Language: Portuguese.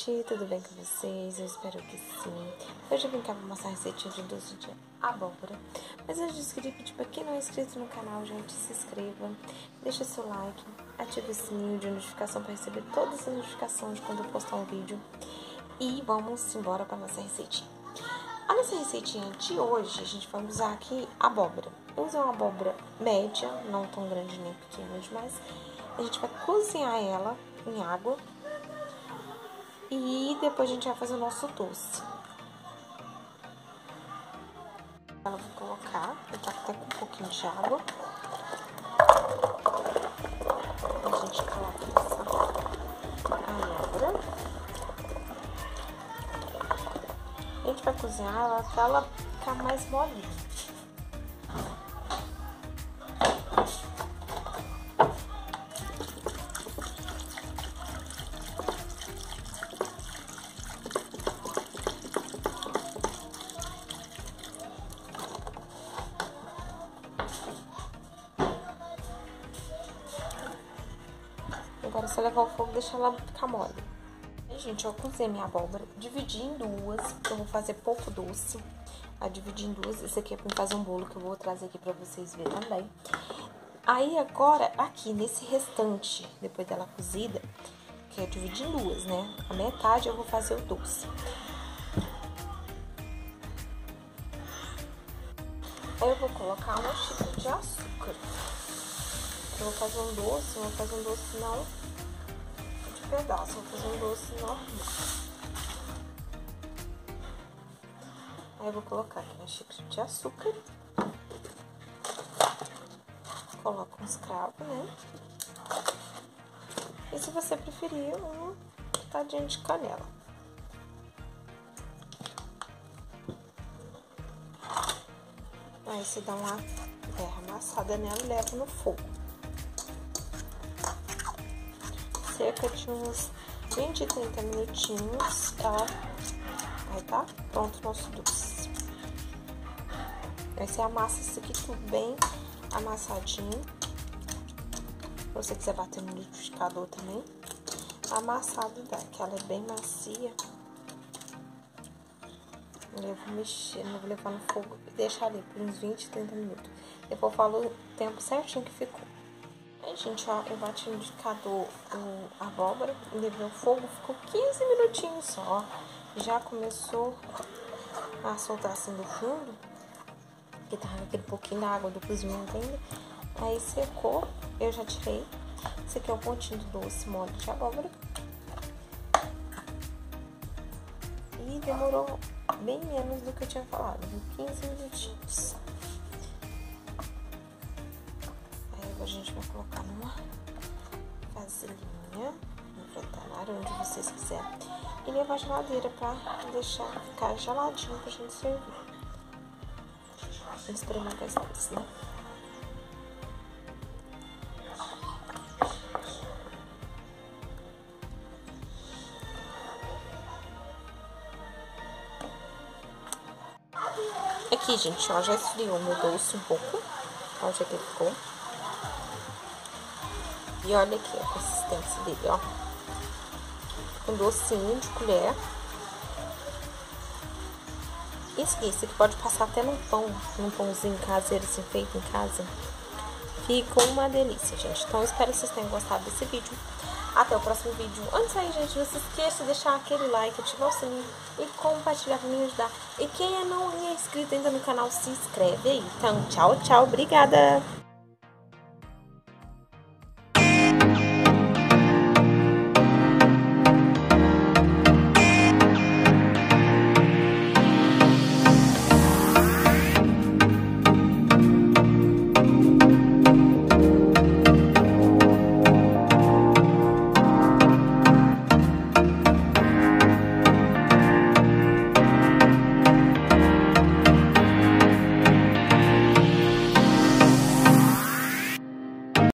gente, tudo bem com vocês? Eu espero que sim. Hoje eu vim cá pra mostrar a receitinha de doce de abóbora. Mas antes disso, queria pedir pra quem não é inscrito no canal, gente, se inscreva, deixa seu like, ative o sininho de notificação para receber todas as notificações de quando eu postar um vídeo. E vamos embora pra nossa receitinha. A nossa receitinha de hoje, a gente vai usar aqui abóbora. Eu usei uma abóbora média, não tão grande nem pequena demais. A gente vai cozinhar ela em água. E depois a gente vai fazer o nosso doce. Ela vou colocar, eu tá até com um pouquinho de água. A gente coloca essa abóbora. A gente vai cozinhar ela até ela ficar mais molinha. Agora, se eu levar o fogo, deixa ela ficar mole. Aí, gente, eu cozinhei minha abóbora, dividi em duas, porque eu vou fazer pouco doce. Aí, dividi em duas. Esse aqui é pra fazer um bolo que eu vou trazer aqui pra vocês verem também. Aí, agora, aqui, nesse restante, depois dela cozida, que eu dividi em duas, né? A metade eu vou fazer o doce. Aí, eu vou colocar uma xícara de açúcar. Eu vou fazer um doce não de pedaço, vou fazer um doce normal. Aí eu vou colocar aqui uma xícara de açúcar. Coloco uns cravos, né? E se você preferir, um pitadinho de canela. Aí você dá uma amassada nela e leva no fogo. Cerca de uns 20 a 30 minutinhos, ela vai tá pronto o nosso doce. Aí você amassa isso aqui tudo bem amassadinho. Se você quiser bater no liquidificador também, amassado dá, que ela é bem macia. Eu vou mexer, eu vou levar no fogo e deixar ali por uns 20 a 30 minutos. Depois eu falo o tempo certinho que ficou. Aí, gente, ó, eu bati no liquidificador a abóbora, levei o fogo, ficou 15 minutinhos só. Já começou a soltar assim do fundo, que tava aquele pouquinho da água do cozimento ainda. Aí secou, eu já tirei. Esse aqui é o pontinho do doce mole de abóbora. E demorou bem menos do que eu tinha falado, 15 minutinhos. A gente vai colocar numa vasilhinha, no fratanário, onde vocês quiserem, e levar a geladeira pra deixar ficar geladinho pra gente servir. Experimentar esse doce, né? Aqui, gente, ó, já esfriou o meu doce um pouco. Olha o jeito que ficou. E olha aqui a consistência dele, ó. Um docinho de colher. Esse aqui pode passar até num pãozinho caseiro, assim, feito em casa. Fica uma delícia, gente. Então, eu espero que vocês tenham gostado desse vídeo. Até o próximo vídeo. Antes de sair, gente, não se esqueça de deixar aquele like, ativar o sininho e compartilhar pra me ajudar. E quem não é inscrito ainda no canal, se inscreve aí. Então, tchau, tchau. Obrigada!